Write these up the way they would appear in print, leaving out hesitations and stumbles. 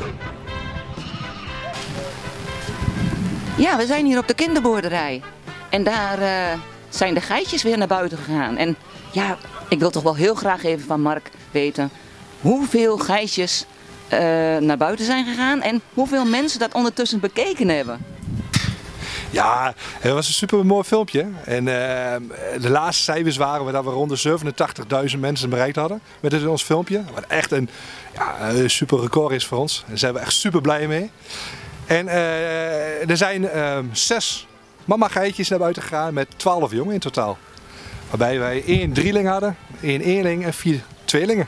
Ja, we zijn hier op de kinderboerderij. En daar zijn de geitjes weer naar buiten gegaan. En ja, ik wil toch wel heel graag even van Mark weten hoeveel geitjes naar buiten zijn gegaan en hoeveel mensen dat ondertussen bekeken hebben. Ja, het was een super mooi filmpje. En de laatste cijfers waren dat we rond de 87.000 mensen bereikt hadden met ons filmpje. Wat echt een super record is voor ons. Daar zijn we echt super blij mee. En er zijn 6 mama-geitjes naar buiten gegaan met 12 jongen in totaal. Waarbij wij 1 drieling hadden, 1 eenling en 4 tweelingen.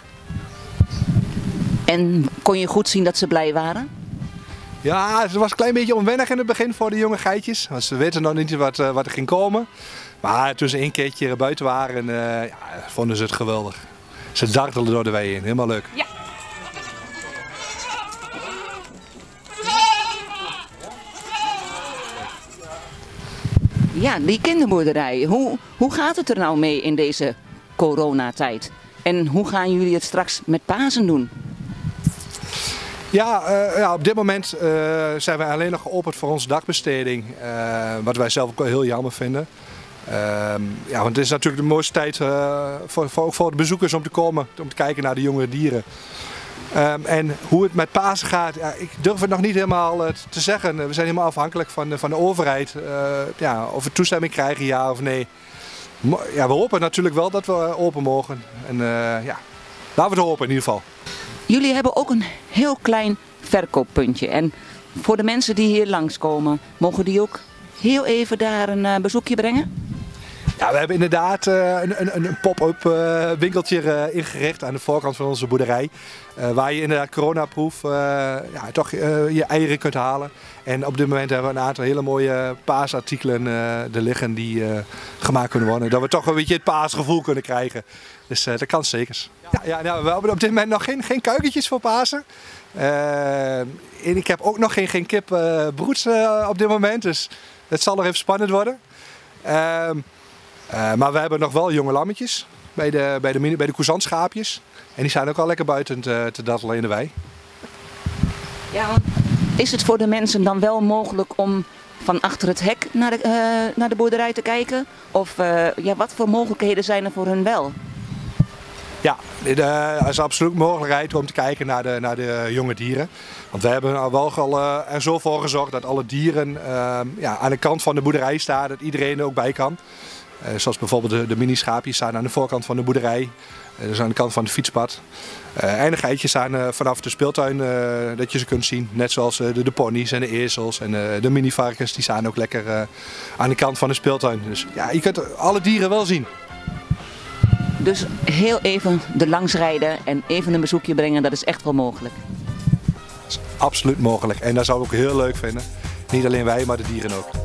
En kon je goed zien dat ze blij waren? Ja, het was een klein beetje onwennig in het begin voor de jonge geitjes. Want ze weten nog niet wat er ging komen. Maar toen ze 1 keertje buiten waren, vonden ze het geweldig. Ze dartelden door de wei heen. Helemaal leuk. Ja. Ja, die kinderboerderij. Hoe gaat het er nou mee in deze coronatijd? En hoe gaan jullie het straks met Pasen doen? Ja, op dit moment zijn wij alleen nog geopend voor onze dagbesteding. Wat wij zelf ook wel heel jammer vinden. Want het is natuurlijk de mooiste tijd ook voor de bezoekers om te komen, om te kijken naar de jonge dieren. En hoe het met Pasen gaat, ik durf het nog niet helemaal te zeggen. We zijn helemaal afhankelijk van de overheid. Of we toestemming krijgen, ja of nee. Ja, we hopen natuurlijk wel dat we open mogen. En laten we het hopen in ieder geval. Jullie hebben ook een heel klein verkooppuntje. En voor de mensen die hier langskomen, mogen die ook heel even daar een bezoekje brengen? Ja, we hebben inderdaad een pop-up winkeltje ingericht aan de voorkant van onze boerderij. Waar je inderdaad coronaproof toch je eieren kunt halen. En op dit moment hebben we een aantal hele mooie paasartikelen er liggen die gemaakt kunnen worden. Dat we toch een beetje het paasgevoel kunnen krijgen. Dus dat kan zeker. Ja, we hebben op dit moment nog geen kuikentjes voor Pasen. En ik heb ook nog geen kip broeds op dit moment. Dus het zal nog even spannend worden. Maar we hebben nog wel jonge lammetjes bij de cousantschaapjes. En die zijn ook al lekker buiten te dattelen in de wei. Ja, is het voor de mensen dan wel mogelijk om van achter het hek naar de boerderij te kijken? Of wat voor mogelijkheden zijn er voor hun wel? Ja, er is absoluut mogelijkheid om te kijken naar de jonge dieren. Want we hebben er wel er zo voor gezorgd dat alle dieren aan de kant van de boerderij staan, dat iedereen er ook bij kan. Zoals bijvoorbeeld de mini-schaapjes staan aan de voorkant van de boerderij. Dus aan de kant van het fietspad. En de geitjes staan vanaf de speeltuin dat je ze kunt zien. Net zoals de ponies en de ezels en de mini-varkens. Die staan ook lekker aan de kant van de speeltuin. Dus ja, je kunt alle dieren wel zien. Dus heel even er langs rijden en even een bezoekje brengen, dat is echt wel mogelijk? Dat is absoluut mogelijk. En dat zou ik ook heel leuk vinden. Niet alleen wij, maar de dieren ook.